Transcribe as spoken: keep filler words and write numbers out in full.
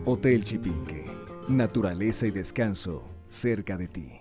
Hotel Chipinque. Naturaleza y descanso cerca de ti.